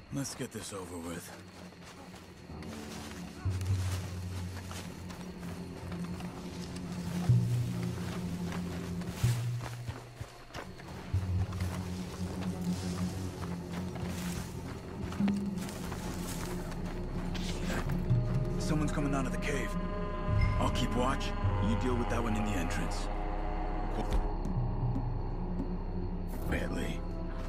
Let's get this over with. Someone's coming out of the cave. I'll keep watch. You deal with that one in the entrance. Quietly.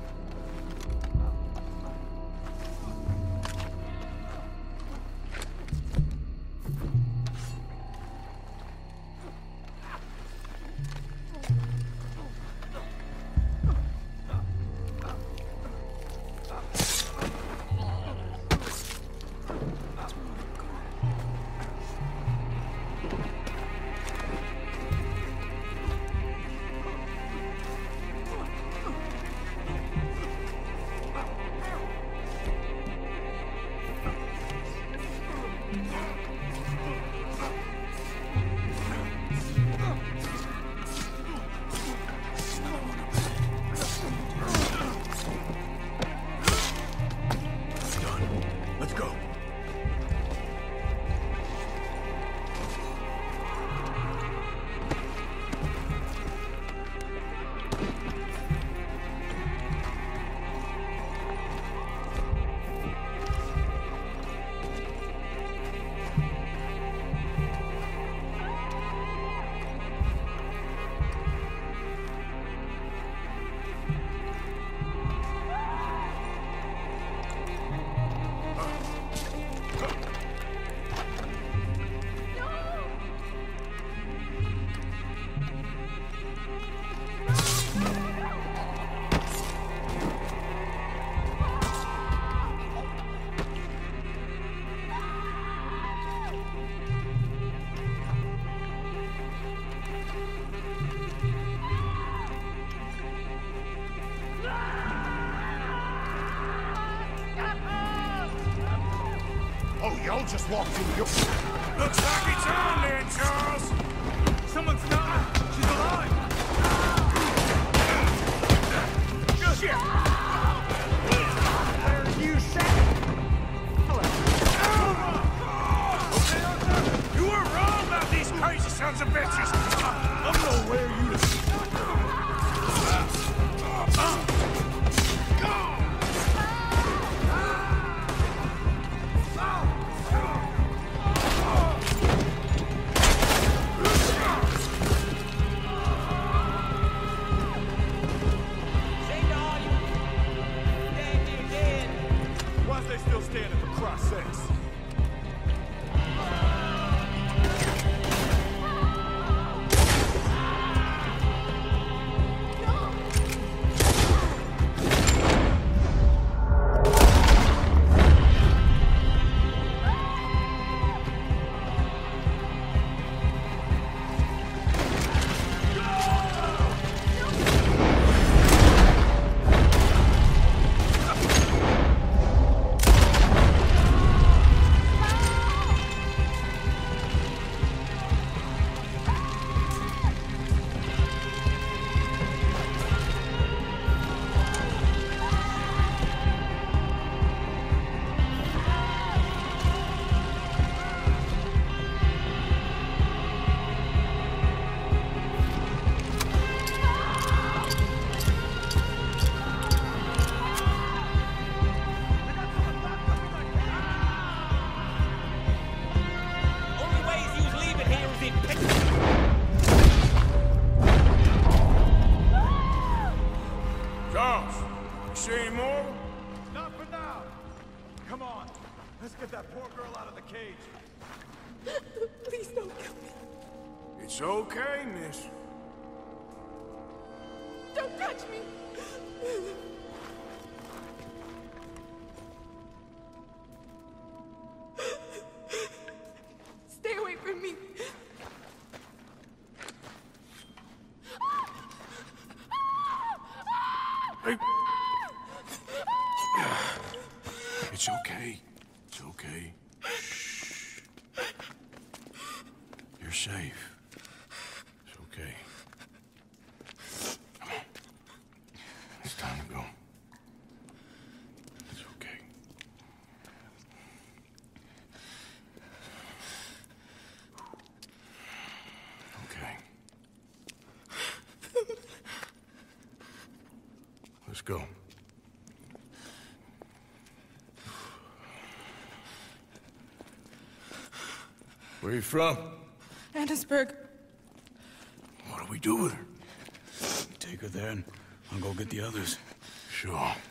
Y'all just walked through your... Looks like it's on then, Charles! Someone's found her! She's alive! Shit! Where are you, Sam? You were wrong about these crazy sons of bitches! I'm gonna wear you to... Charles, you see any more? Not for now. Come on. Let's get that poor girl out of the cage. Please don't kill me. It's okay, miss. Don't touch me. Stay away from me. Hey. It's okay. It's okay. Shh. You're safe. It's okay. Come on. It's time to go. It's okay. Let's go. Where you from? Annesburg. What do we do with her? Take her there and I'll go get the others. Sure.